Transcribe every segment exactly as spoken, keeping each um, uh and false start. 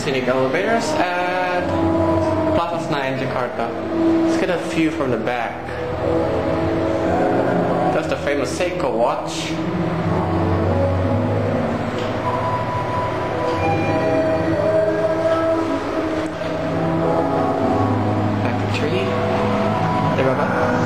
Scenic elevators at Plaza Senayan, Jakarta. Let's get a view from the back. That's the famous Seiko watch. Back to tree. There we go.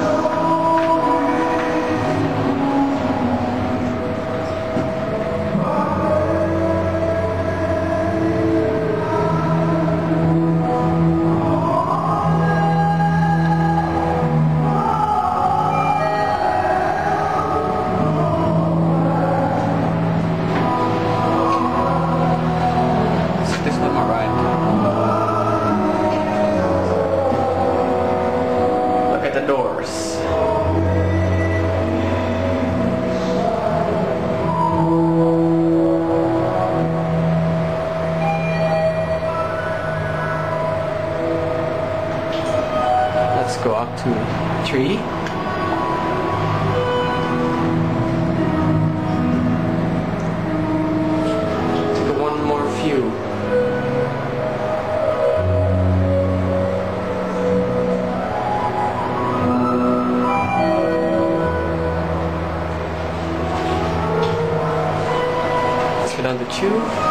The doors. Let's go up to the tree. Take one more view. Down the tube.